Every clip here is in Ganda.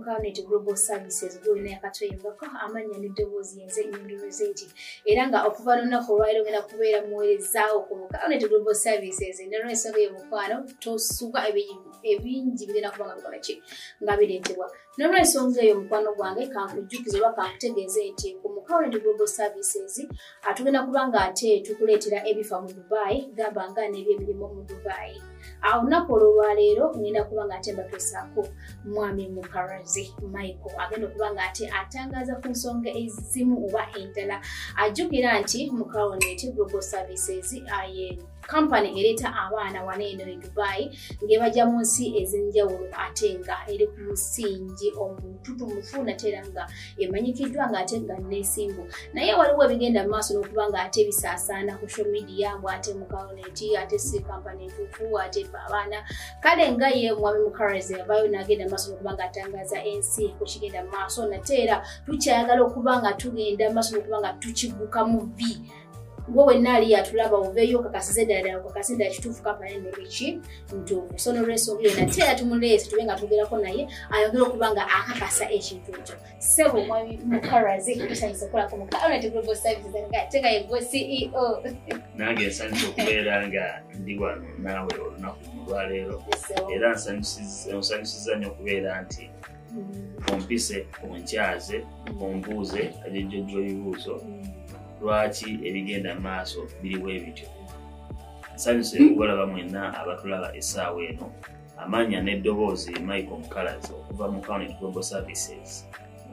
MUKALUNATE Global Services gwina yakatweyongako amanya n'eddoboozi yenze Nyondo Rozet era nga okuva lunaku olwaliro ngenda kubeera muweerezaawo ku MUKALUNATE Global Services n'olw'ensonga y'omukwano tosuka ebingi bigenda kuba nga bikola ki nga bireetebwa n'olw'ensonga eyo mukwano gwange kankujjukiza oba kankutegeeze nti ku MUKALUNATE Global Services atugenda kuba nga ate tukuleetera ebifa mu Dubai gamba nga n'ebyemirimu mu Dubai. Awo olunaku olwaleero ngenda kuba nga ate mbatuusaako mwami Mukalazi Micheal agenda okuba nga ate atangaza ku nsonga ezimu oba endala ajjukira nti MUKALUNATE Global Services aye company ereeta abaana wano eno e Dubai ng'ebajja mu nsi ez'enjawulo ate nga eri ku musingi omututumufu nate era nga emanyikiddwa ng'ate nga n'ensimbu naye waliwo ebigenda mu maaso n'okuba ng'ate bisaasaana ku social media mbw ate MUKALUNATE ate si company entuufu ate abaana kale nga ye mwami Mukalazi avaayo n'agenda mu maaso n'okuba ng'atangaza ensi ku kigenda mu maaso nate era tukyayagala okuba nga tugenda mu maaso n'okuba nga tukigguka mu vi wowe nali yatulaba oveyo kakasize ddala kakasize kituufu kapane nebiki ntuufu so n'olw'ensonga eyo nate era tumuleese tube nga twogerako naye ayogera okuba nga akakasa ekintu ekyo sebo mwami Mukalazi tusanyusa okukolako MUKALUNATE Global Services ng'ate nga ye CEO nange nsanyusa okubeera nga ndi wano naawe olunaku lwaleero era nsanyusiza nnyo okubeera nti ompise onkyaze ombuuze ajejjojja ebibuuzo lwaki ebigenda maaso biriwo ebityo nsanyuse okulaba mwenna abatulaba essaawa eno amanya n'eddoboozi Micheal Mukalazi okuva MUKALUNATE Global Services.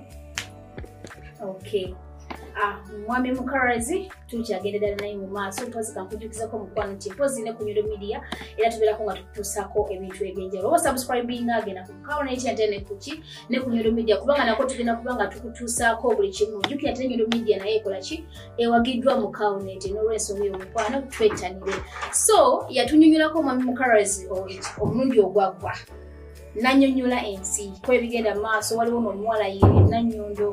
Okay. Mwami Mukalazi tukyagenda ddala naye mu maaso mpozi kankujjukizako mukwano nti mpozi ne ku Nyondo Media era tubeerako nga tutuusako ebintu ebyenjawulo oba subscribinga agenda ku MUKALUNATE ate ne kuki ne ku Nyondo Media kubanga nako tugenda kuba nga tukutuusaako buli kimu jjukira ate Nyondo Media naye ekola ki ewagiddwa MUKALUNATE n'olw'ensonga eyo mukwano twettanire so yatunyonyolako mwami Mukalazi omulundi ogwaggwa nanyonyola ensi ko ebigenda maaso waliwo n'omuwala ye Nyondo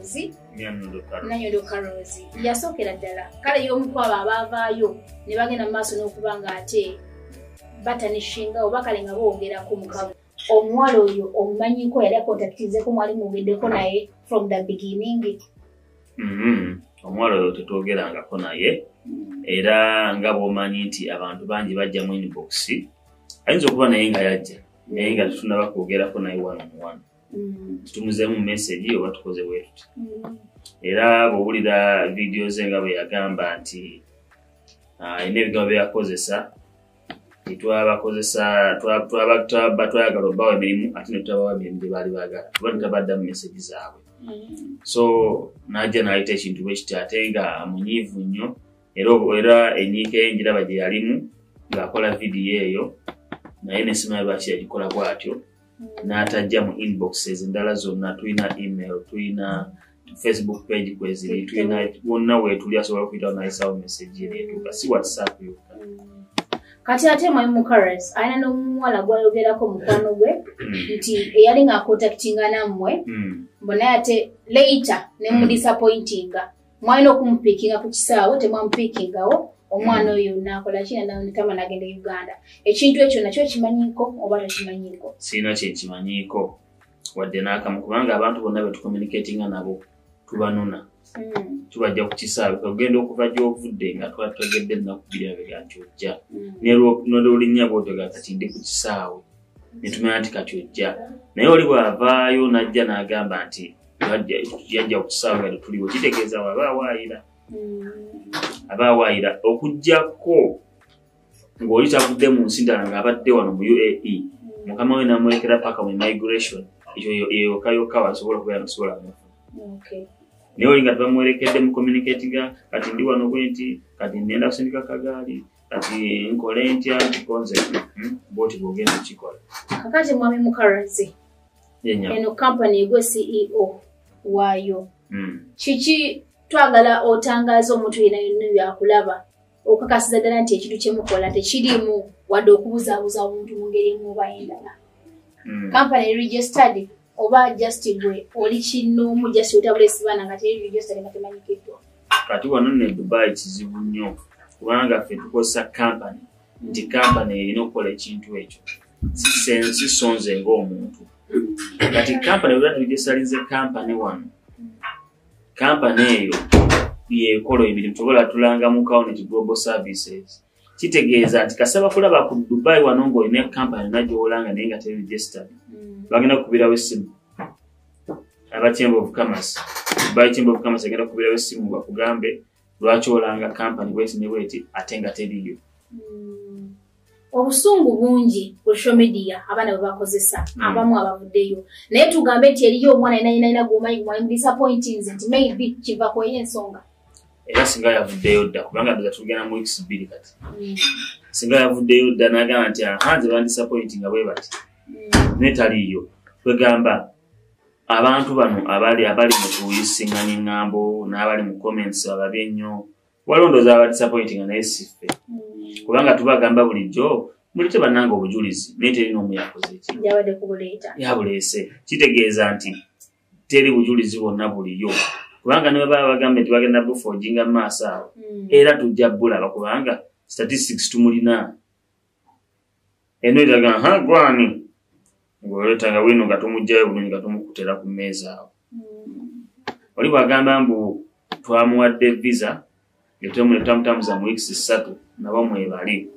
Rozet yasookera ddala kale y'omukwabo abaavaayo ne bagenda maaso n'okuba nga ate batanishinga oba kale nga boogera ku MUKALUNATE omuwala oyo omumanyiko yali akontakitizeeko mwali mugeddeko naye from the beginning. Omuwala oyo tetwogerangako naye era nga bw'omanyi nti abantu bangi bajja mu inbox ayinza okuba naye nga yajja naye nga tetunaba kwogerako naye one on one tutumuzeemu message oba tukoze bwetuti era bw'owulira vidiyo ze nga bwe yagamba nti ayina ebigambo bye yakozesa twayagala obbawa emirimu ate ne tutabawa emirimu gye baali baagala kuba netabaddamu message zaabwe so n'ajja n'ayita ekintu bwe kiti ate nga munyiivu nnyo era enyiika y'enjiraba gye yalimu ng'akola vidiyo eyo naye nesimaye lwaki yagikola bw'atyo n'atajja mu inboxes endala zonna tulina email tulina Facebook page kweziri tulina wonna weetuli asobola okuyitawo n'ayisaawo message eneetuuka si WhatsApp yokka kati ate mwami Mukalazi alina n'omuwala gwayogerako mukwano gwe nti eyali ng'akontakitinga nammwe mbona ate later ne mudisappointinga mwalina okumupiikinga ku kisaawe temwamupiikingawo omwana oyo nakola kina n'atama n'agenda e Uganda ekintu ekyo nakyo kimanyiko oba tokimanyiiko? Siina kyekimanyiiko wadde n'akamu kubanga abantu bonna be tucommunicatinga nabo tubanona tubajja ku kisaawe ogenda okuva gy'ovudde nga twategedde ennaku bbiri abiri ati ojja n'olulinnya bw'otega kati ndi ku kisaawe ne tumanya nti kati ojja naye oli bw'avaayo n'ajja n'agamba nti yajja ku kisaawe nga tetuliwo kitegeeza abawaayira okuggyako ng'oli tavudde mu nsi ndala ng'abadde wano mu UAE mukama we n'amulekera paka mu immigration ekyo yokka wasobola okubeera nosobola amufuna naye oli nga tebamuwerekedde mu communicatinga kati ndi wano bwe nti kati ngenda kusindika kagaali kati nkole ntya nkikonze bwoti bw'ogenda okikola. Kakati mwami Mukalazi eno company gwe CEO waayo kiki twagala otangaza omuntu yenna yakulaba okakasiza ddala nti ekintu kyemukola tekirimu wadde okubuzaabuza omuntu mu ngeri emu oba endala company registered oba just gwe oli kinoomu just otabula esibana nga teri registered nga temanyikiddwa kati wano ne Dubai kizibu nnyo kubanga ffe tukozesa company nti company erina okukola ekintu ekyo sisonze ng'omuntu kati company wera tugisalize company one company eyo yekola ebintu tubola tulanga mu County Global Services kitegeeza nti kasaba kulaba ku Dubai wano ng'olina company najjo olanga naye nga teri registered bagenda kubirawo essimu aba Chamber of Commerce Dubai Chamber of Commerce agenda kubirawo essimu bakugambe lwaki olanga company bweti ne bweti ate nga teriyo. Obusungu bungi ku social media abana bwe bakozesa abamu abavuddeyo naye tugambe nti eriyo omwana ina gwomanyi gwomanyi disappointing nti maybe kiva ku ensonga era singa yavuddeyo dda kubanga ndoza tugenda mu weeks 2 kati singa yavuddeyo dda n'agamba nti hanze bandisappointing bwe bati netaliyo kwegamba abantu bano abali mu kuyisinganya engambo n'abali mu comments ababye nnyo walondoza aba disappointing naye siffe kubanga tubagamba bulijjo mulite bannanga obujulizi naye terina omu yakoze eki yabadde kubuleeta yabuleese kitegeeza nti teri bujulizi bwonna buliyo kubanga ne baba bagambe nti bagenda buforginga mu maaso awo era tujja bulaba kubanga statistics tumulina eno eraga gwani ng'oleetanga wino nga tumugjayo bulungi nga tumukutera ku mmeeza awo oli bwagamba mbu twamuwadde visa tamutamuza mu weeks 3 nabo mwebali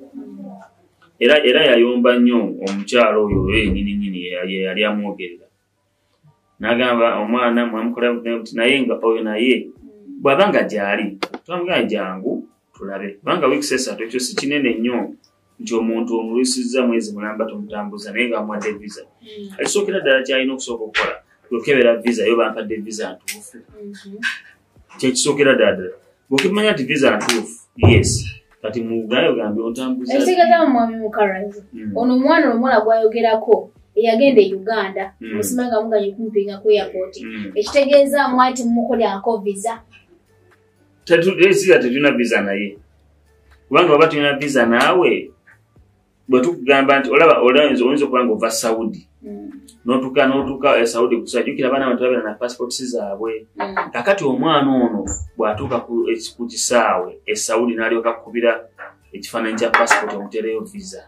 era yayomba nnyo omukyalo oyo yennyini yali amwogerera n'agamba omwana mwamukola naye nga oyo naye bw'abanga gyali twamugamba jangu tulabe kubanga weeks 3 ekyo si kinene nnyo nti omuntu omulusiza mwezi mulamba tumutambuza naye nga amuwadde visa akisookera ddala kyalina okusooka okukola okebera visa yo bampadde visa ntuufu kyekisookera ddala bw'okimanya nti visa ntuufu yes kati mu Uganda ogambye ontambuza ekitegeeza mwami Mukalazi ono omwana omuwala gwayogerako eyagenda e Uganda musimanga muganye kumpinga ku airport ekitegeeza mwati mumukolyako visa tetulina visa naye kubanga baba tulina visa naawe bwe tukugamba nti olaba oyinza okubanga ova Saudi n'otuuka Saudi kusajjukira abaana abantu babeera na passports zaabwe kakati omwana ono bw'atuuka ku kisaawe e Saudi n'alyoka kukubira ekifaananyi kya passport omutereyo visa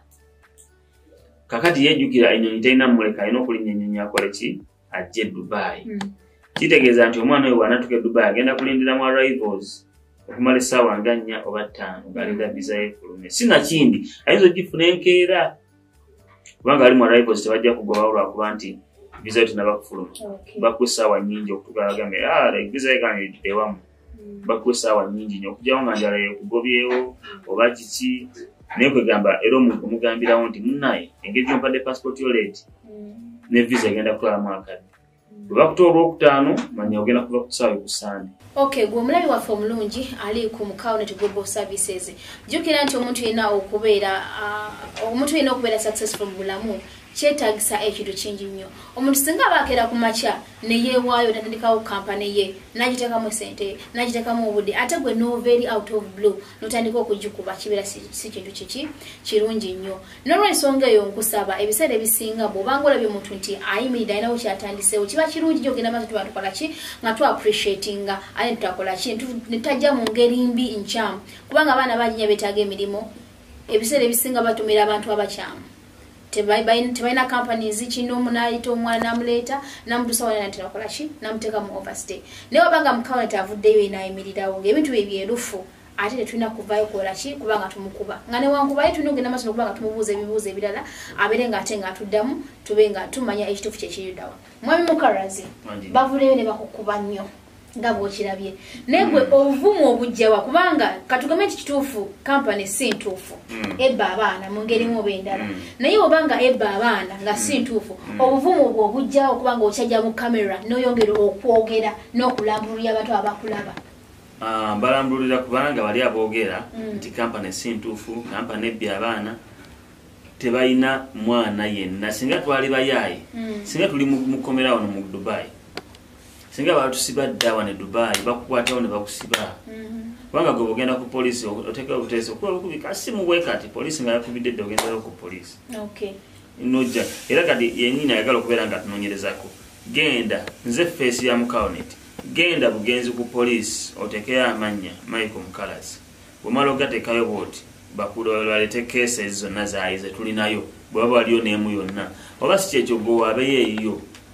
kakati yejjukira ennyonyi terina muleka alina okulinnya ennyonyi akole ki ajje Dubai kitegeeza nti omwana oyo bw'anatuuka e Dubai agenda kulindira mu arrivals okumala essaawa nga 4 oba 5 ng'alinda visa y'efulume sinakindi ayinza ogifuna enkeera kubanga ali mu arrivals tebajja kugobawo lwakuba nti visa yo tenaba kufuluma bakuwa essaawa nnyingi okutuuka bagambe visa yekani ewamu bakuwa essaawa nnyingi nnyo okugyawo nga njala yekugobyewo oba kiki naye kwegamba era omuntu omugambirawo nti munnaye engeri gyompadde passport yo leeti ne visa egenda kutwalamu akadde bwe bakutoa olwokutaano manya ogenda kuva ku kisaawe ku Sande. Okay, gwe omulabi waffe omulungi ali ku MUKALUNATE Global Services jjukira nti omuntu yenna okubeera successful mu bulamu kyetaagisa ekintu kingi nnyo. Omuntu singa abakeera ku makya ne yeewaayo natandikawo kampani ye n'agiteekamu ssente n'agiteekamu obudde ate gwe no very out of blue n'otandika okugikuba kibeera si kintu kirungi nnyo. N'olw'ensonga eyo nkusaba ebiseera ebisinga bw'obanga olabye omuntu nti ayimiridde alinawo kyatandiseewo kiba kirungi nnyo ogenda maaso tuba tukola ki nga tu appreciatinga ate tutakola ki ne tajja mu ngeri mbi nkyamu kubanga abaana banyinya beetaaga emirimu ebiseera ebisinga batumira abantu abakyamu tebalina companies kino munayita omwana namuleeta namutusa wana natera kola ki namuteeka mu overstay naye wabanga MUKALUNATE avuddeyo enayimirirawo ng'ebintu bye byerufu ate tetulina kuvaayo kola ki kubanga tumukuba nga newankubaye tulina okugenda maaso nokubanga tumubuuza ebibuuzo ebirala abeere ng'ate ng'atuddamu tube nga tumanya ekituufu kyekiridawa. Mwami Mukalazi bavuleyo ne bakukuba nnyo nga bw'okirabye naye gwe obuvumu obujjawa kubanga katugambe nti kituufu kampani si ntuufu ebba abaana mu ngeri mu oba endala naye obanga ebba abaana nga si ntuufu obuvumu obwo obujjawo kubanga okyajja mu kamera n'oyongera okwogera n'okulambululira abantu abakulaba. Balambululira kubanga bali aboogera nti kampani si ntuufu kampani ebbya abaana tebalina mwana yenna singa twali bayaaye singa tuli mu komera wano mu Dubai singa batusiba ddawa ne Dubai bakukwatawo ne bakusiba kubanga gwe bogenda ku poliisi oteeka obuteesi okuba okubika simu bwe kati poliisi nga yakubidde dde ogendayo ku poliisi nojja era kati yennyini ayagala okubeera nga tunoonyerezako genda nze feesi ya MUKALUNATE genda bugenzi ku poliisi oteekeyo amannya Micheal Mukalazi bwemala ogateekayo bwoti balete keesi zonna zaayi ze tulinayo bwe baba waliyo n'emu yonna oba si kyekyo gwe waabeyo eyiyo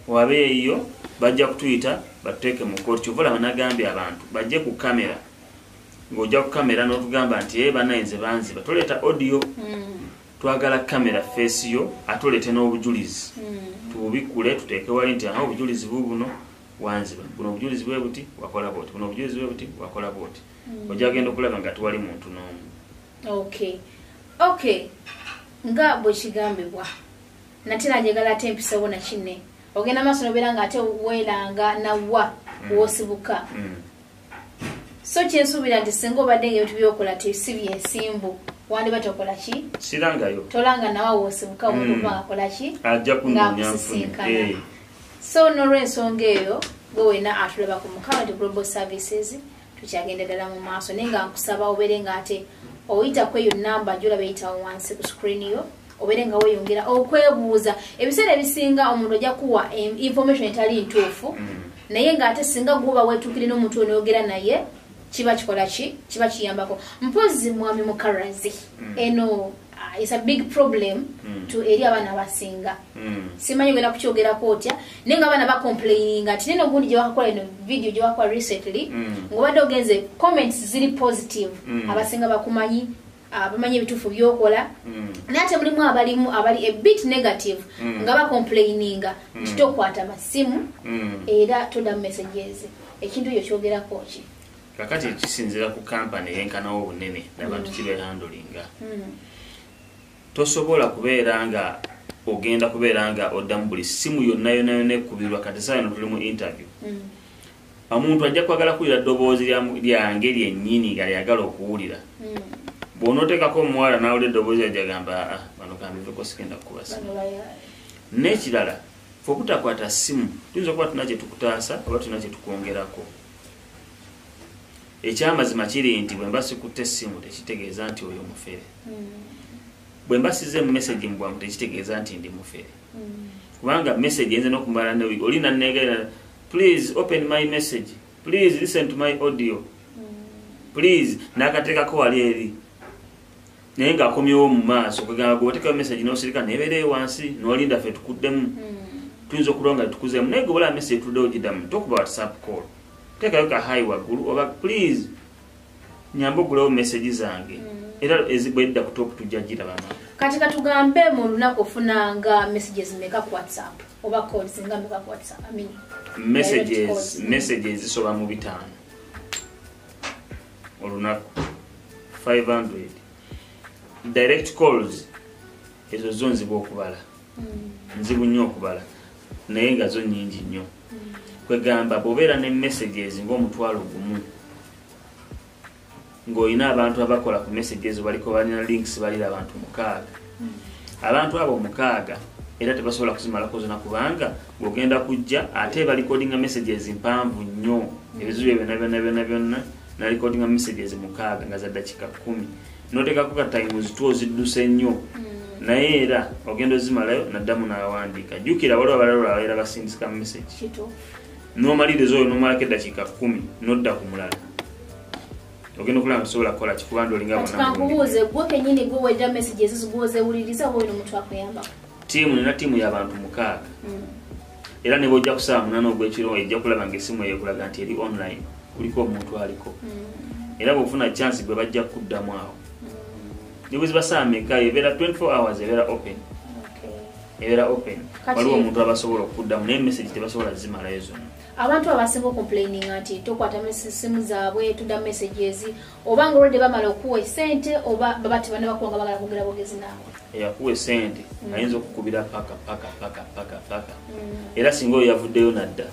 wabeeyo bajja kutuyita batuteeke mu kooti kyova olaba nagambye abantu bajje ku kamera ng'ojja ku kamera n'otugamba nti bannayinze banziba toleeta audio twagala kamera face yo atoleete n'obujulizi tububikule tuteeke wali nti obujulizi bubuno wanziba buno obujulizi bwe buti wakola bwoti buno obujulizi bwe buti wakola bwoti ojja genda okulaba nga tuwali muntu n'omu. Okay nga bwe kigambibwa natera njagala ate empisawo na kinne ogenda maaso nobeera nga ate weeranga nawa wosibuka so kyensuubira nti singa obadde ngaebintu byokola tesibye ensimbu wandiba tokola ki sirangayo tolanga nawa wosibuka omutuba akola ki ajja kunonyamfuna so n'olwensonga eyo gwe wena atulaba ku Mukalunate Global Services tukyagenda ddala mu maaso naye nga nkusaba obeere nga ate oyita kweyo namba gyolaba eyitawo wansi ku screen yo obeere nga weyongera okwebuuza ebiseera ebisinga omuntu ajja kuwa information etali ntuufu naye nga ate singa guba weetuukire n'omuntu onayogera naye kiba kikola ki kiba kiyambako mpozi mwami Mukalazi eno is a big problem to eri abaana abasinga simanyi ogenda kukyogerako otya naye nga abaana bacomplaininga nti neno ogundi gye bakakola eno video gye bakola recently ng'obadde ogenze comments ziri positive abasinga bakumanyi bamanyi ebituufu byokola naye ate mulimu abali a bit negative nga bacomplaininga nti tokwata masimu era todamu messages ekintu ekyo kyogerako ki kakati kisinzira ku kampani yenkanawo obunene n'abantu kibehandlinga tosobola kubeera nga ogenda kubeera nga oddamu buli simu yonna ekkubirwa kati saa eno tuli mu interview omuntu ajja kwagala kuwulira ddoboozi lyange lyennyini nga lyagala okuwulira bw'onooteekako omuwala n'awulira eddoboozi ajagamba bano kambiveko sigenda kukubasa n'ekirala fe obutakwata simu tuyinza okuba tulina kye tukutaasa oba tulina kye tukwongerako ekyamazima kiri nti bwe mba sikutte essimu tekitegeeza nti oyo mufere bwe mbasize message mu bwangu tekitegeeza nti ndi mufere kubanga message yenze n'okumala ne olina negera please open my message please listen to my audio please nakateekako wali eri naye ng'akomyewo mu maaso kugamba gwe oteekayo message n'osirika nebeereyo wansi n'olinda ffe tukuddemu tuyinza okulonga tukuzeemu naye gwe olaba message tuddewo giddamu tokuba whatsapp call teekayo ka hayi waggulu oba please nyamba ogulewo message zange era ezibwedda ku top tujja girabama kati katugambe mu lunaku ofunanga messages meka ku WhatsApp oba calls nga meka ku WhatsApp messages zisoba mu 5 olunaku 500 direct calls ezo zo nzibu okubala nzibu nnyo okubala naye nga zo nnyingi nnyo kwegamba bw'obeera ne messages ng'omutwalo gumu ng'olina abantu abakola ku messages baliko balina links balira abantu 6 abantu abo 6 era tebasobola kuzimalako zonna kubanga bw'ogenda kujja ate balikodinga messages mpanvu nnyo ebizibu byonna na recordinga messages 6 nga za dakika 10 noteekako ka times 2 zidduse nnyo naye era ogenda ozimalayo naddamu n'awandiika jjukira waliwo abalala era basindisika message n'omaliriza oyo n'omalako eddakiika 10 nodda ku mulala ogenda okulaba nsobola kukola kikubanda olinga bonankubuuze gwe kennyini gwe wedda messages zigwozewuliriza oba olina omuntu akuyambako nina tiimu y'abantu 6 era ne bw'ojja ku ssaawa 8 ogw'ekiro ejja kulaba ng'essimu eyo ekulaga nti eri online kuliko omuntu aliko era bw'ofuna chance gwe bajja kuddamu awo ne bwe ziba ssaawa meka ebeera 24 hours ebeera open waliwo omuntu abasobola okuddamu naye message tebasobola zimalayo zonna abantu abasinga complaining nti tokwata simu zaabwe tudda messages oba nga olwedde bamala okuwa esente oba baba tebana bakuwanga bagala kugera bogezi naawe eyakuwa esente ayinza okukubira paka era singa oyo yavuddeyo nadda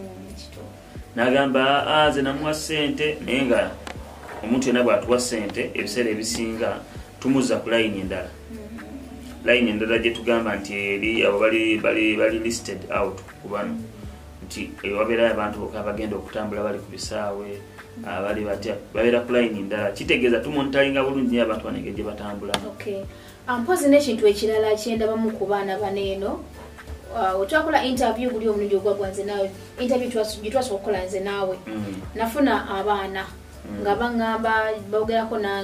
n'agamba nze namuwa sente naye nga omuntu yenna bw'atuwa sente ebiseera ebisinga tumuza ku layini endala layini endala gye tugamba nti eri abo bali listed out ku bano nti wabeerayo abantu bokka bagenda okutambula bali ku bisaawe abali batya babeera ku layini endala kitegeeza tumonitalinga bulungi nyo abantu banenge gye batambula mpozi n'ekintu ekirala kyendabamu ku baana baneeno otwakola interview buli omulundi ogwagwa nze naawe interview gye twasobola okukola nze naawe nafuna abaana nga baŋŋamba bogerako nange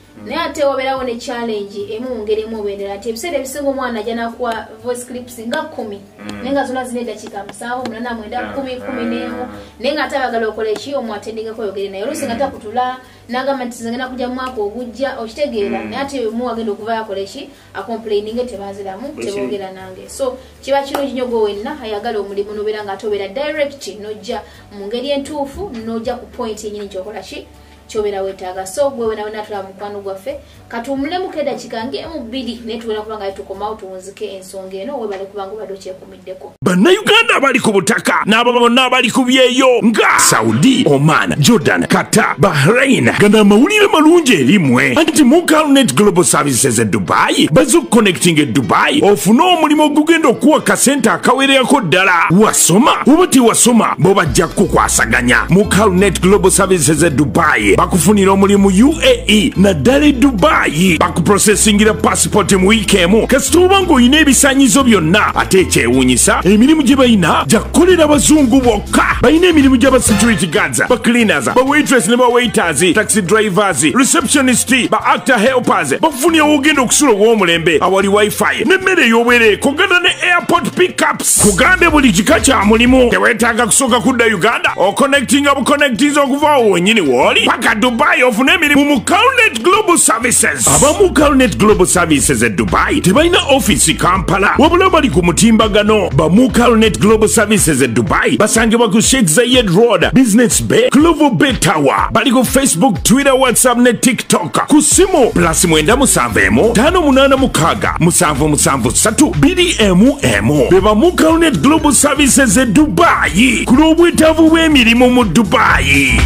naye ate wabeerawo ne challenge emu mu ngeri emu obeerera nti ebiseera ebisinga omwana ajja nakuwa voice clips nga 10 naye nga zonna zina eddakiika 7 8 9 10 11 naye nga ate abagala okola eki omwatendingako oyogere naye oluusi nga takutula n'agamba nti nze ngenda kujja mu mwaka ogujja okitegeera naye ate mu agenda okuvayo akola eki acomplaininge tebaziramu teboogera nange so kiba kirungi nnyo gwe wenna ayagala omulimu n'obeera nga ate obeera direct n'ojja mu ngeri entuufu n'ojja ku point yennyini kyokola ki kyobera wetaaga so gwe wena wena tula mukwano gwaffe katumulemu keddakiika ng'emu 2 naye tubona kubanga tukomawo tuwunzike ensonga eno webale kubanga obadde okyekumiddeko. Bannayuganda abali ku butaka n'abo bonna abali ku byeyo nga Saudi, Oman, Jordan, Qatar, Bahrain gana amawulire malungi erimwe anti MUKALUNATE Global Services e Dubai bazuconnecting e Dubai ofune omulimu ogugenda okuwa kasente akawererako ddala wasoma oba tewasoma bo bajja kukwasaganya. MUKALUNATE Global Services e Dubai bakufunira omulimu UAE naddala e Dubai bakuprocesingira passport mu wiiki emu kasita oba ng'olina ebisaanyizo byonna ate ekyewuunyisa emirimu gye balina gya kukolera abazungu bokka. Balina emirimu gy'aba security guards, ba cleaners, ba waitress ne ba waiters, taxi drivers, receptionist, ba actor helpers bakufunira wogenda okusula ow'omulembe awali wifi n'emmere ey'obwere kogana ne airport pickups. Kugambe buli kika kya mulimu teweetaaga kusooka kudda Uganda oconnectinga buconnectinza okuva awo wennyini w'oli paka Dubai ofune emirimu mu MUKALUNATE Global Services. Aba MUKALUNATE Global Services e Dubai tebalina office Kampala wabula bali ku mutimbagano. Ba MUKALUNATE Global Services e Dubai basangibwa ku Sheikh Zayed Road, Business Bay, Clover Bay Tower. Bali ku Facebook, Twitter, WhatsApp ne TikTok. Ku simu +771 586 773 2MM. Beba MUKALUNATE Global Services e Dubai ku lw'obwetaavu bw'emirimu mu Dubai.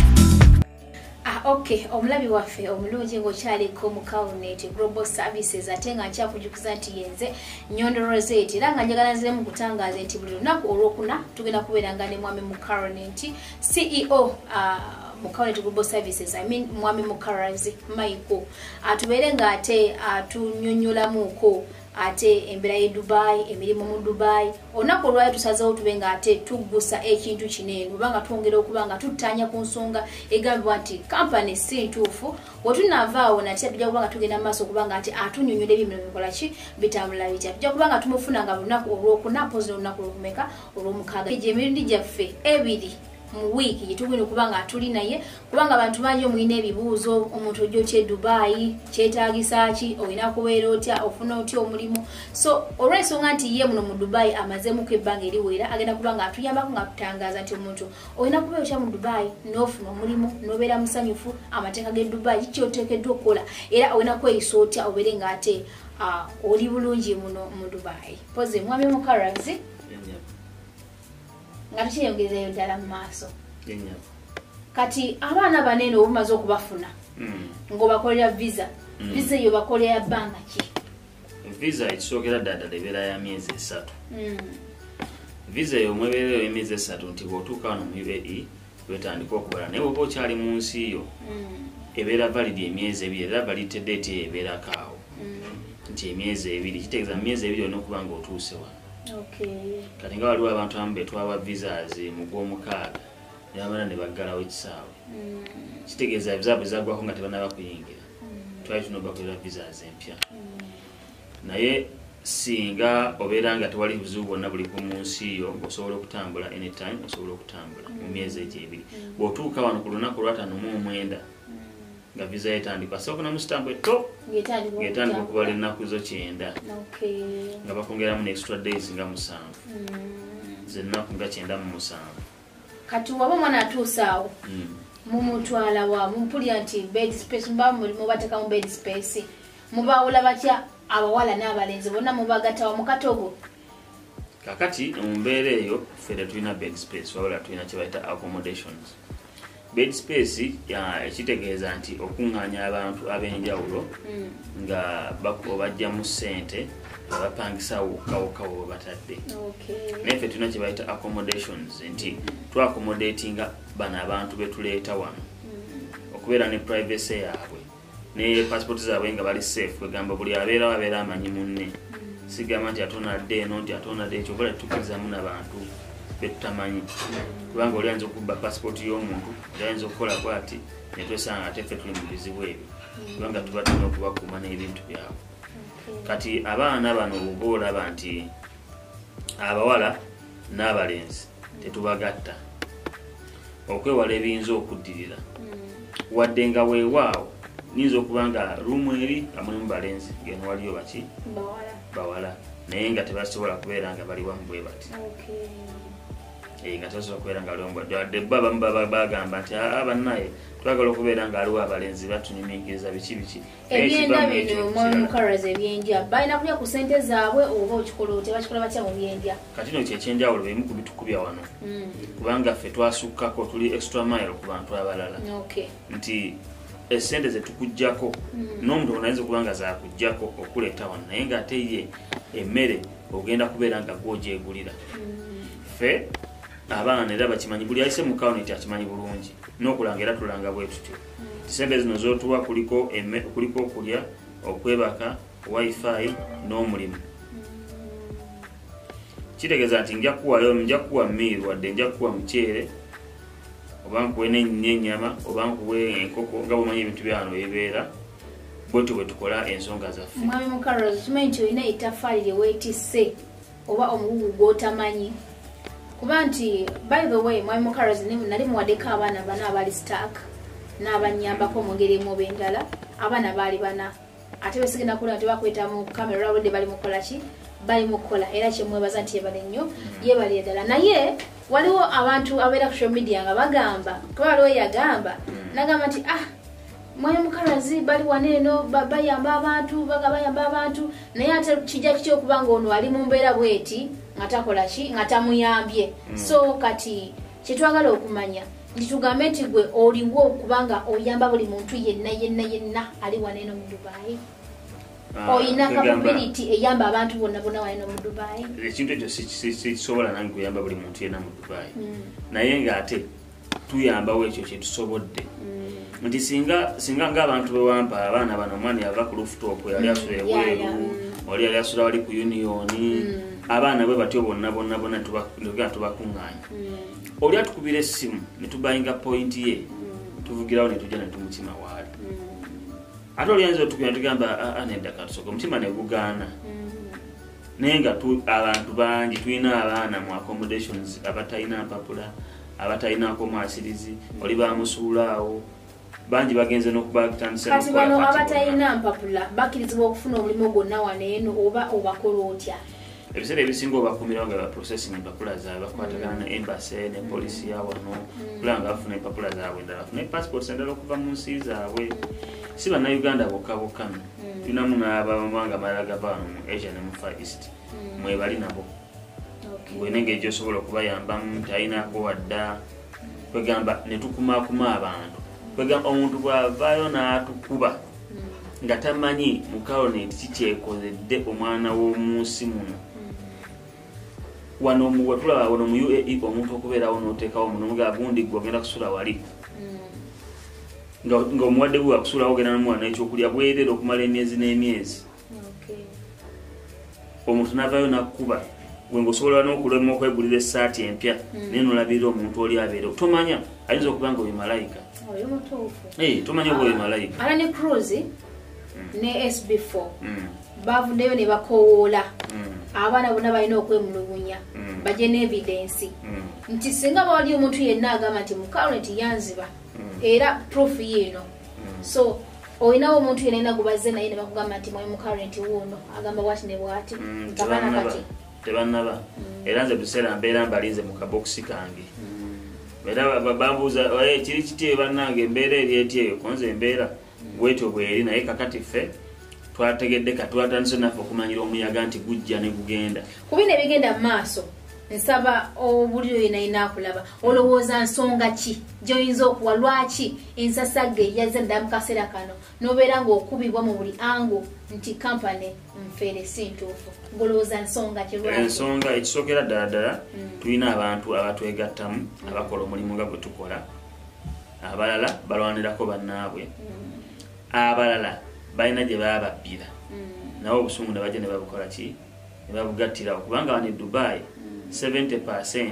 Okay, omulabi waffe omulungi ng'okyaliko MUKALUNATE Global Services ate nga nkyakujukiza nti yenze Nyondo Rozet era nga njagala nziremu kutangaza nti buli lunaku olwokuna tugenda kubeeranga ne mwami MUKALUNATE CEO MUKALUNATE Global Services mwami Mukalazi Micheal atubeere nga ate atunyonyolamuuko ate embera ye Dubai emirimu mu Dubai onako olwayo tusazeewo tube nga ate tuggusa ekintu kinene obanga twongera okuba nga tutanya ku nsonga egambibwa nti kampani si ntuufu wetunavaawo nati tujja kuba nga tugenda mu maaso okuba nga ate atunyonyola ebimiro bikola ki bitambula bitya tujja kuba nga tumufuna nga lunaku olwokuna pozi olunaku olw'okumeka olw'omukaaga emirundi gyaffe ebiri mu week yitugino kubanga atuli naye kubanga abantu banjo muine ebibuuzo omuntu ojjo kye Dubai kyetaagisa ki olina kubeera otya ofuna otya omulimu so olw'ensonga nti ye muno mu Dubai amazeemu ko ebbanga eriwera agenda kubanga atuyambako nga tutangaza nti omuntu olina kubeera otya mu Dubai n'ofuna omulimu n'obeera musanyufu amateeka ge Dubai kyoteekeddwa okukola era olina kweyisa otya obeere nga ate oli bulungi muno mu Dubai poze mwami Mukalazi nga tukiyongerezayo ddala mu maaso kati abaana banene obumaze okubafuna ng'obakolera visa visa eyo bakolera bbanga ki visa ekisookera ddala ebeera ya myezi 3 visa eyo omwebeereyo emyezi 3 nti bw'otuuka wano mu UAE wetandika okukola naye bw'oba okyali mu nsi yo ebeera validi emyezi 2 era validity date eyo ebeerako awo nti emyezi 2 kitegeeza mu myezi 2 olina okuba ng'otuuse wano. Okay. Kati nga waliwo abantu abamu betwaba visas mu gw'omukaaga n'abaana ne baggalawo ekisaawe kitegeeza visa bwe zaggwako nga tebannaba kuyingira twali tunobakolera visas empya naye singa obeera nga tewali buzibu bwonna buli ku mu nsi yo osobola okutambula anytime osobola okutambula mu myezi egyo ebiri bw'otuuka wano ku lunaku lwa 5 nga visa yetandikwa sooka namusitampu etto yetandika okubala ennaku zo 9 nga bakongeramu ne extra days nga 7 zennaku nga 9 mu 7 kati waba mwana atuusaawo mumutwala wa mumpulira nti bed space mubatekamu bed space mubaawula batya abawala n'abalenzi bonna mubagattawa mu katogo kakati mu mbeera eyo ffe tulina bed space wabula tulina kye bayita accommodations bed space ekitegeeza nti okuŋŋaanya abantu ab'enjawulo nga bajja mu ssente abapangisa wokawokawo batadde naye ffe tulina kye bayita accommodations nti twaccommodatinga bano abantu betuleeta wano okubeera ne privacy yaabwe ne passport zaabwe nga bali safe kwegamba buli abeerawo abeera amanyi munne sigamba nti atonadde eno nti atonadde ekyo bala tukirizamu n'abantu betutamanyi kubanga oli ayinza okubba passport y'omuntu ayinza okukola bwati netwesanga ate ffe tuli mu bizibu ebyo kubanga tuba tulina okubakuuma n'ebintu byabwe kati abaana bano oba olaba nti abawala n'abalenzi tetubagatta okwewala ebiyinza okuddirira wadde nga weewaawo niyinza okuba nga ruumu eri amulimu balenzi ngeno waliyo baki bawala naye nga tebasobola kubeera nga bali wamu bwe bati nga tebasobola kubeera nga bali wamu wadde bo abamu bagamba nti bannaye twagala okubeera nga aliwo abalenzi batunyumikiriza biki ebyenda bino Mukalazi ebyenja balina kulya ku ssente zaabwe oba okikola tebakikola batya mu byenja kati no kyekyenjawulo beemu ku bitukubya wano kubanga ffe twasukkako tuli extra mile ku bantu abalala nti esente zetukujjako n'omuntu onayinza okuba nga zakujjako okuleeta wano naye ng'ate ye emmere ogenda kubeera nga gwogyegulira ffe abaana era bakimanyi buli ayise mu kawuniti akimanyi bulungi n'okulanga era tulanga bwe tutyo sente zino z'otuwa kuliko okulya okwebaka wifi n'omulimu kitegeeza nti nja kuwa miiri wadde nja kuwa muceere oba nkuwe n'ennyama oba nkuwe enkoko nga bwomanyi ebintu byano bibeera bwetyo bwe tukola ensonga zaffe mwami Mukalazi kimanyi nti olina ettaffaali lye weetisse oba omugugu gw'otamanyi kuba nti by the way mwami Mukalazi nali muwaddeko abaana bana abali stack n'abanyambako mu ngeri emu oba endala abaana baali bana ate besigenda kulaba tebakweta mu kamera olwedde bali mukola ki bali mukola era kyemwebaza nti yebale nnyo yebali eddala naye waliwo abantu abeera ku social media nga bagamba kuba waliwo yagamba nagamba nti mwami Mukalazi bali waneeno bayamba abantu naye ate kijja kitya okuba nga ono ali mu mbeera bweti nga takola ki nga tamuyambye so kati kyetwagala okumanya nitugambe nti gwe oliwo kubanga oyamba buli muntu yenna ali waneeno mu Dubai oyina capability eyamba abantu bonna waneeno mu Dubai ekintu ekyo sikisobola nange kuyamba buli muntu yenna mu Dubai naye ng'ate tuyambawo ekyo kyetusobodde nti singa ng'abantu bewampa abaana bano omwana yava ku rooftop yali asula ebweru oli yali asula wali ku unioni abaana bwe batyo bonna tubakuŋŋaanya oli atukubira essimu ne tubayinga point ye tuvugirawo ne tujja ne tumukima waali ate oli ayinza otukubira tugamba nedda katusoka omutima ne gugaana naye nga abantu bangi tulina abaana mu accommodations abatalina mpapula abatalinaako mwasirizi oli bamusuulaawo bangi bagenze n'okubatandisa kati bano abatalina mpapula bakkirizibwa okufuna omulimu gwonna waneeno oba obakola otya ebiseera ebisinga obakuumirawo nga baprocessing empapula zaabwe bakwatagana ne embassy ne polisi ya wano kulaba nga bafuna empapula zaabwe endala bafuna passports endala okuva mu nsi zaabwe si bannayuganda bokka tulinamu n'abamawanga amalala gava wano mu Asia ne mu Far East mwebali nabo gwena engeri gyosobola okubayambamu talinaako wadda kwegamba ne tukumaakuma abantu kwegamba omuntu bw'avaayo n'atukuba nga tamanyi Mukalazi kikyekozedde omwana w'omunsi muno wano tulaba wano mu UAE omuntu okubeerawo n'oteekawo muno nga gundi gwe ogenda kusula wali nga omuwadde gwe wakusulawo ogenda n'omwana ekyokulya bwerere okumala emyezi n'emyezi omuntu n'avaayo n'akkuba gwe ng'osobola n'okulema okwegulira essaati empya naye n'olabirira omuntu oli abeera tomanya ayinza okuba nga oyo malayika tomanya oba oyo malayika ala ne cruise ne SB4 bavuddeyo ne bakoowoola abaana bonna balina okwemulugunya bajje n'evidensi nti singa bawali omuntu yenna agamba nti Mukalazi yanziba era proof yeeno so olinawo omuntu yenna gubazze naye ne bakugamba nti mwami Mukalazi wuuno agamba bwati ne bwati abaana kati tebannaba era nze biseera mbeera mbalinze mu kabokisi kange era bambuuza kiri kiti bannange embeera eri eti eyo konze embeera bwetyo bweri naye kakati ffe twategedde katwatandise naffe okumanyira omuyaga nti gujja ne gugenda kubina ebigenda mu maaso nsaba obuliro yenayina akulaba olowooza nsonga ki gy'oyinza okuwa lwaki ensasagge yazze ddala mu kaseera kano n'obeera ng'okubibwa mu buli ango nti kampani nfeere si ntuufu ng'olowooza nsonga ki lwaki ensonga ekisookera ddala tulina abantu abatwegattamu abakola omulimu nga gwe tukola abalala balwanirako bannaabwe abalala balina gye baba babbira nawe obusungu ne bajja ne babukola ki ne babugattirawo kubanga wano e Dubai 70%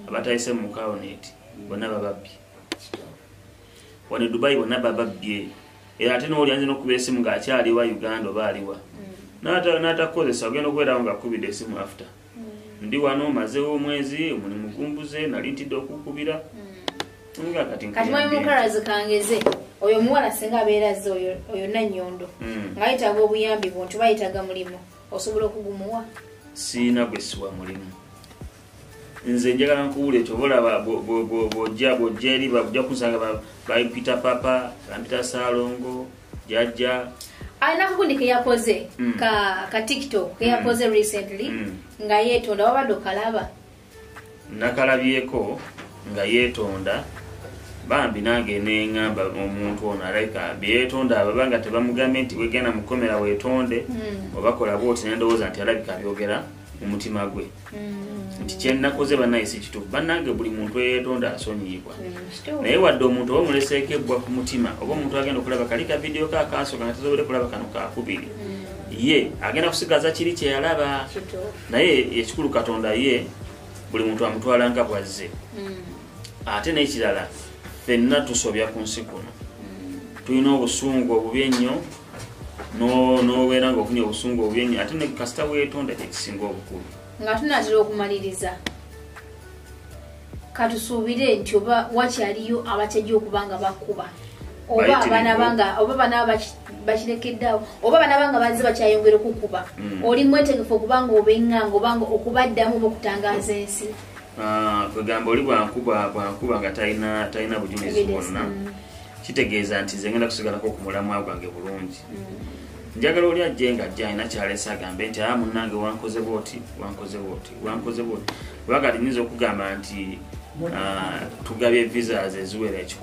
abatayise mu MUKALUNATE bonna bababbi wano Dubai bonna bababbi era ate n'olyanze n'okuba esimu ng'akyaliwa Uganda oba aliwa n'atakozesa ogenda okubeerawo ng'akubidde esimu after ndi wano mazeewo omwezi omulimu gumbuze nali ntidde okukubira kati mwayi Mukalazi kangeze oyo muwala singa abeeraze oyo Nannyondo ng'ayitaga obuyambi buntu bayitaga mulimu osobola okugumuwa siina gwe siwa mulimu nze njagala nkuwule ekyo bolaba bw'ojja eri bajja kusanga bayipita papa bampita Saalongo jajja alina akakundi ke yakoze ka TikTok ke yakoze recently nga yeetonda wabadde okalaba nakalabyeko nga yeetonda bambi nange neŋŋamba omuntu ono aleka byeyetonda ababanga tebamugambye nti wegenda mukomera weetonde obakola bwoti nendowooza nti alabika byogera mu mutima gwe nti kyenakoze bannaye si kituufu bannange buli muntu eyeetonda asonyiibwa naye wadde omuntu oba omuleseeko ebbwa ku mutima oba omuntu agenda okulaba kali ka vidiyo kakansoka nga tasobole kulaba kano kakubiri ye agenda kusigaza kiri kyeyalaba naye ekikulu Katonda ye buli muntu amutwala nga bwazze ate n'ekirala ffenna tusobya ku nsi kuno tulina obusungu obubi ennyo n'obeera ng'ofunye obusungu obubi ennyo ate ne kasita weetonda kyekisinga obukulu nga tunatera okumaliriza katusuubire nti oba wakyaliyo abatejja okuba nga bakuba oba bana bakirekeddeawo oba bana banga bazze bakyayongera okukuba oli mwetegefu okuba nga obeŋŋanga oba nga okubaddamu oba okutangaza ensi kwegamba oli bwankuba nga talina bujulizi bwonna kitegeeza nti nze ngenda kusigalako ku mulamwa gwange bulungi njagala oli ajje nga ajja alina kyalesa agambe nti munnange wankoze bwoti wakati nyinza okugamba nti tugabye visas eziwera 1,000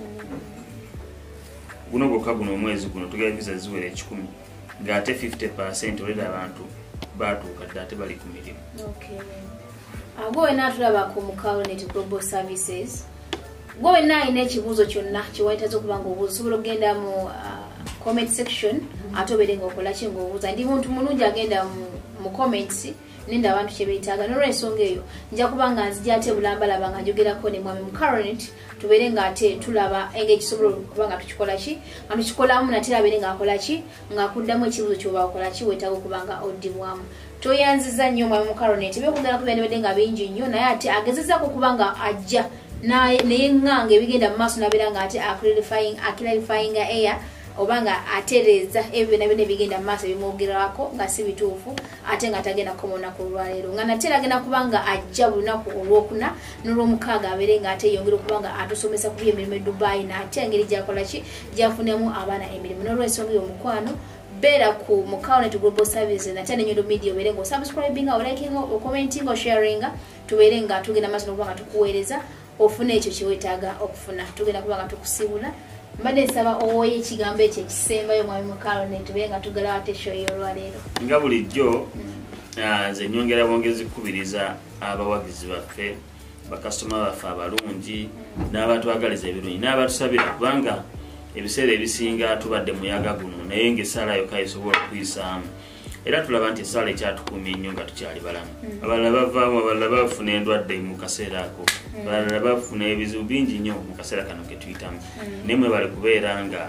guno gwokka guno omwezi guno tugabye visas eziwera 1,000 ng'ate 50% oleda abantu batuuka dda ate bali ku mirimu gwe wena atulaba ku MUKALUNATE Global Services gwe wena alina ekibuuzo kyonna kyewayitaza okuba nga obuuza osobola okugenda mu comment section ate obeere ng'okolaki ng'obuuza ndi muntu mulungi agenda mu comments nenda abantu kyebeetaaga n'olw'ensonga eyo nja kuba nga nzija ate bulambalaba nga njogerako ne mwami MUKALUNATE tubeere ng'ate tulaba engeri kisobola okuba nga tukikolaki nga tukikolamu nate abeere ng'akolaki ng'akuddamu ekibuuzo ky'oba okolaki weetaaga okuba nga oddibwamu toyanziza nnyo mwami MUKALUNATE byokugenda ku byandibadde nga bingi nnyo naye ate agezezaako okuba nga ajja neyeŋŋanga ebigenda mu maaso nabeera nga ate aclarifying air oba nga atereeza ebyo byonna byonna ebigenda mu maaso ebimwogerako nga si bituufu ate nga tagenda kukomawo olunaku olwaleero nga nate agenda kuba nga ajja buli lunaku olwokuna n'olwomukaaga abeere nga ate yongera okuba nga atusomesa ku by'emirimu e Dubai nate engeri gyakolaki gyafunemu abaana emirimu n'olw'ensonga eyo omukwano beera ku MUKALUNATE Global Services nate ne Nyondo Media obeere nga osubscribinga olikinga okomentinga osharinga tubeere nga tugenda maaso n'okuba nga tukuweereza ofuna ekyo kyeweetaaga okufuna tugenda kuba nga tukusiibula mbadde nsaba owoye ekigambo ekyo ekisembayo mwami MUKALUNATE tubeere nga tugalawo ate show y'olwaleero nga bulijjo nze nyongera bwongezi kukubiriza abawagizi baffe bakasitoma baffe abalungi n'abatwagaliza ebirungi n'abatusabira kubanga ebiseera ebisinga tubadde muyaga guno naye ng'essaala yokka esobola okuyisaamu era tulaba nti essaala ekyatukuumya ennyo nga tukyali balamu abalala bavaamu abalala bafuna endwadde mu kaseera ako abalala bafuna ebizibu bingi nnyo mu kaseera kano ke tuyitamu naye mwebale kubeera nga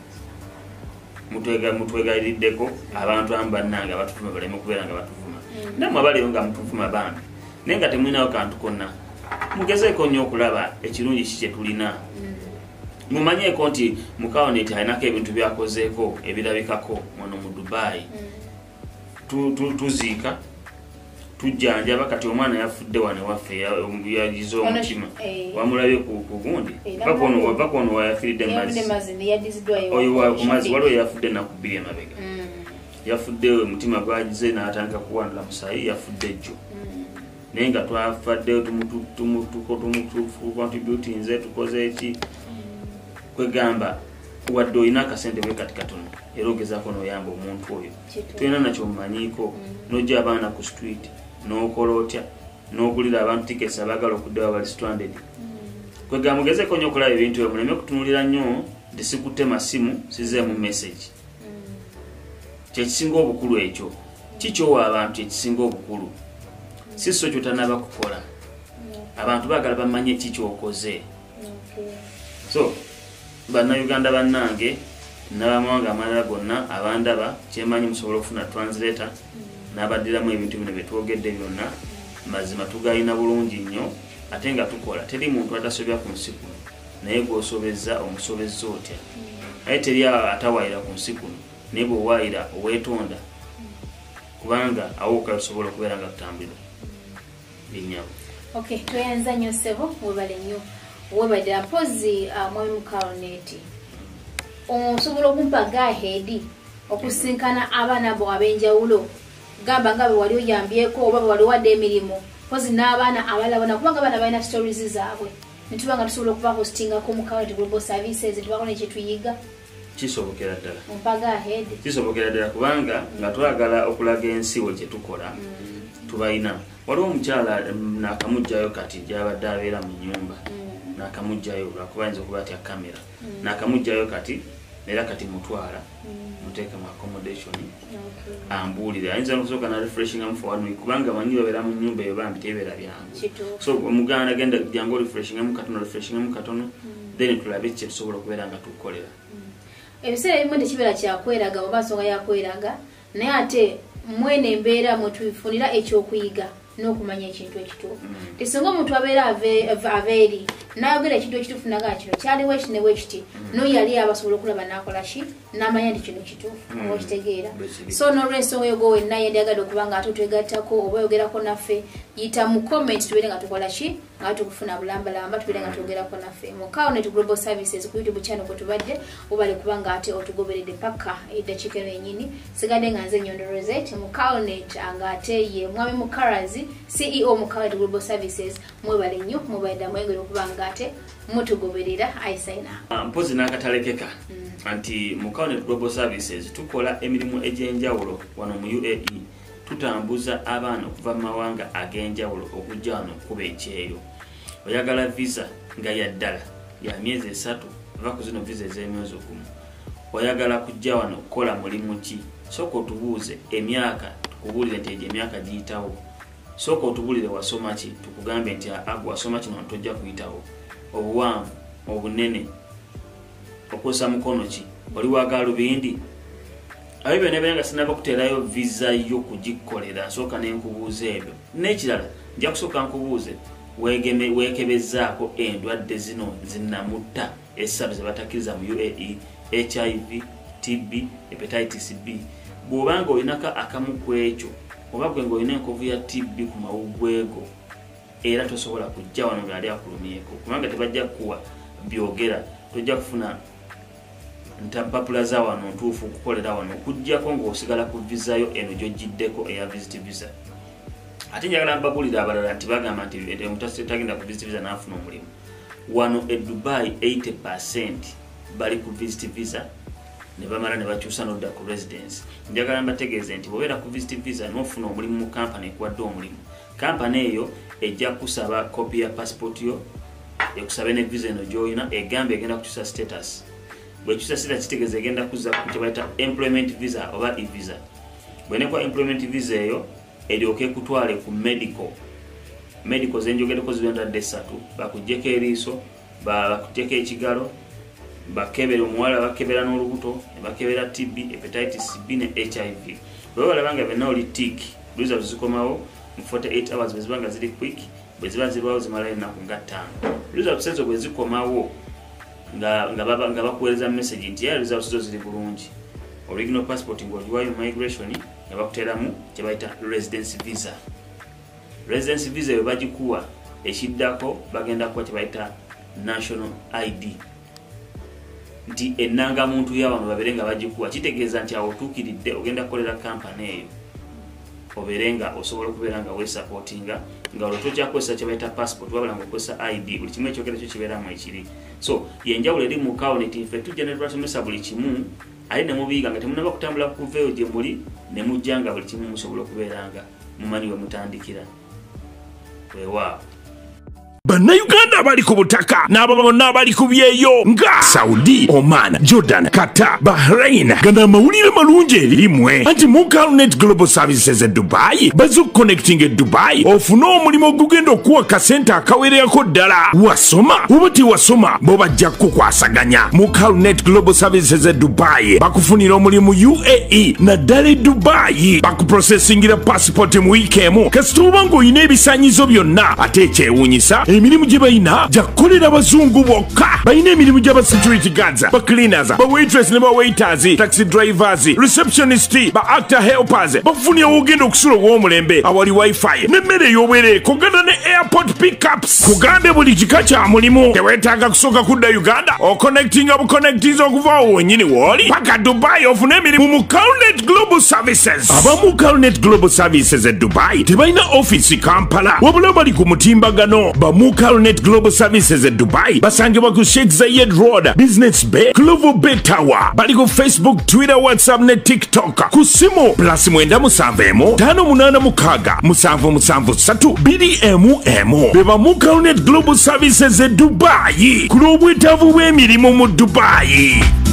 mutwegaliddeko abantu amu bannange abatuvuma baleme okubeera nga batuvuma nammwe abaliyo nga mutuvuma bambi naye nga temulinawo kantu konna mugezeeko nnyo okulaba ekirungi ki kye tulina mumanyeeko nti MUKALUNATE alinako ebintu byakozeeko ebirabikako wano mu Dubai tuziika tujjanjaba kati omwana yafudde wano waffe yagize omutima wamulabye ku gundi baka ono wayafiridde mazzi oyo ku mazzi waliwo yafudde naku 2 emabega yafudde omutima gwagize n'atandika kuwandula musayi yafudde jjo naye nga twafadde tumucontributinze tukoze eki kwegamba wadde olina akasente bwe kati katono era ogezaako n'oyamba omuntu oyo tulina nakyo mumanyiiko n'ojja abaana ku street n'okola otya n'ogulira abantu tikets abaagala okuddayo bali stranded kwegamba ogezeeko nnyo okulaba ebintu ebyo muleme kutunulira nnyo nti sikutte masimu sizeemu message kyekisinga obukulu ekyo kikyowa abantu kyekisinga obukulu si so kyotanaba kukola abantu bagala bamanye kikyokoze. So bannayuganda bannange n'abamawanga amalala gonna abandaba kyemanyi musobola okufuna translator n'abaddiramu ebintu bino byetwogedde byonna mazima tugayina bulungi nnyo ate nga tukola teri muntu atasobya ku nsi kuno naye gw'osobezza omusobezza otya naye teri atawaayira ku nsi kuno naye bw'owaayira oweetonda kubanga awuka osobola okubeera nga tutambula binnyabo. Okay, tweyanza nnyo ssebo webale nnyo webaddira mpozi mwami Mukalunate osobola okumpa gaheedi okusinkana abaana bo ab'enjawulo gamba nga bwe wali oyambyeko oba bwe wali wadde emirimu mpozi n'abaana abalabona kubanga abaana balina stories zaabwe netuba nga tusobola okuba hostingako Mukalunate Global Services tubako nekyetuyiga kisobokera ddala ompa gaheedi kisobokera ddala kubanga nga twagala okulaga ensi we kye tukola tubayina waliwo omukyala nakamugjayo kati gyabadde abeera mu nnyumba nakamugjayo lwakuba ayinza okuba atya kamera nakamugjayo kati era kati mutwala muteeke mu accommodation ambuulire ayinza nokusooka na refreshingamu for 1 week kubanga manyi babeera mu nnyumba eyo bambi tebeera byangu so omuganda genda jangu refreshingamu katono then tulabe kye tusobola okubeera nga tukolera ebiseera ebimu tekibeera kyakweraga oba nsonga yakweraga naye ate mwene embeera mwetufunira ekyokuyiga n'okumanya ekintu ekituufu tesinga omuntu abeera aveeri n'ayogera ekintu ekituufu naga kino kyaliwo eki ne bwekiti n'oyo yali abasobola okulaba n'akola ki n'amanya nti kino kituufu okitegeera so n'olw'ensonga eyo gwe wenna yendayagadde okuba nga ate otwegattako oba oyogerako naffe yita mu comment tubeere nga tukola ki nga tukufuna bulambalamba tubeere nga twogerako naffe Mukalunate Global Services ku YouTube channel kwe tubadde obale kubanga ate otugoberedde paka eddakiika eno yennyini sigadde nga nze Nyondo Rozet Mukalunate nga ate ye mwami Mukalazi CEO Mukalunate Global Services mwebale nnyo mubaidda mwengere okubanga ate mutugoberera aisaina mpozi n'akatalekeka anti Mukalunate Global Services tukola emirimu egy'enjawulo wano mu UAE tutambuza abaana okuva mu mawanga ag'enjawulo okujja wano okuba ekyeyo oyagala visa nga ya ddala ya myezi 3 ova ku zino visa ez'emyezi 1 oyagala kujja wano okukola mulimu ki sooka otubuuze emyaka tukubuulire nti egyo emyaka giyitawo sooka otubuulire wasoma ki tukugambe nti agwo wasoma kino tojja kuyitawo obuwanvu obunene okozesa mukono ki oli waagala lubindi ayo byonna byanga sinaba kuteerayo visa yo kugikolera nsooka n'enkubuuza ebyo n'ekirala nja kusooka nkubuuze weekebezzaako endwadde zino zinnamutta essatu ze batakkiriza mu UAE HIV TB hepatitis B bw'obanga olinako akamu ku ekyo oba gwe ng'olina enkovu ya TB ku mawuggwego era tosobola kujja wano ngaali akulumyeko kubanga tebajja kuwa byogera tojja kufuna mpapula za wano ntuufu okukolera wano okujjako ng'osigala ku visa yo eno gy'ogiddeko eya visit visa ate njagala mbabuulira abalala nti bagamba nti omuntu tagenda ku visit visa n'afuna omulimu wano e Dubai 80% bali ku visit visa ne bamala ne bakyusa n'odda ku residence njagala mbategeeze nti bw'obeera ku visit visa n'ofuna omulimu mu kampani ekuwadde omulimu kampani eyo ejja kusaba kopi ya passport yo ekusabe ne visa eno gy'olina egambe egenda kukyusa status bwekyusa status kitegeeza egenda kuzza ku kye bayita employment visa oba e-visa bwenekwa employment visa eyo eryoke ekutwale ku medical zenjogereko zibendadde 3 bakuggyeko eriiso bakuggyeko ekigalo bakebera omuwala bakebera n'olubuto bakebera TB hepatitis B ne HIV bwe balabanga byonna oli tick results zikomawo mu 48 hours bwe zibanga ziri quick bwe ziba zirwawo zimala ennaku nga 5 results ezo bwe zikomawo nga bakuweereza message nti ya results zo ziri bulungi original passport ng'oliwayo migration nga bakuteeramu kye bayita residence visa eyo bagikuwa ekiddako bagenda kuwa kye bayita national ID nti ennangamuntu y'abantu babeere nga bagikuwa kitegeeza nti awo otuukiridde ogenda kukolera kampani eyo obeere nga osobola okubeera nga weesupportinga nga olwo tojjakukozesa kye bayita passport wabula nga okozesa ID buli kimu ekyogera kyo kibeeramu ekiri so yenjawulo eri mu Mukalunate nfe tujja ne tubasomesa buli kimu ate ne mubiyiga nga temunaba kutambula kuveeyo gye muli ne mujja nga buli kimu musobola okubeera nga mumanyi we mutandikira weewaawo bannayuganda abali ku butaka n'abo bonna abali ku byeyo nga Saudi, Oman, Jordan, Qatar, Bahrain gana amawulire malungi erimwe anti MUKALUNATE Global Services e Dubai bazuconnecting e Dubai ofuna omulimu ogugenda okuwa kasente akawererako ddala wasoma oba tewasoma bo bajja kukwasaganya. MUKALUNATE Global Services e Dubai bakufunira omulimu UAE naddala e Dubai bakuprocessingira passport mu wiiki emu kasita oba ng'olina ebisaanyizo byonna ate ekyewuunyisa emirimu gye balina gyakukolera abazungu bokka. Balina emirimu gy'aba security guards, ba cleaners, ba waitress ne ba waiters, taxi drivers, receptionist, ba actor helpers bafunira ogenda okusula ow'omulembe awali wifi n'emmere ey'obwere kogana ne airport pickups. Kugambe buli kika kya mulimu teweetaaga kusooka kudda Uganda oconnectinga buconnectinza okuva awo wennyini w'oli paka Dubai ofune emirimu mu MUKALUNATE Global Services. Aba MUKALUNATE Global Services e Dubai tebalina office Kampala wabula bali ku mutimbagano. Ba MUKALUNATE Global Services e Dubai basangibwa ku Sheikh Zayed Road, Business Bay, Clover Bay Tower. Bali ku Facebook, Twitter, WhatsApp ne TikTok. Ku simu +771 586 773 2MM. Beba MUKALUNATE Global Services e Dubai. Ku lw'obwetaavu bw'emirimu mu Dubai.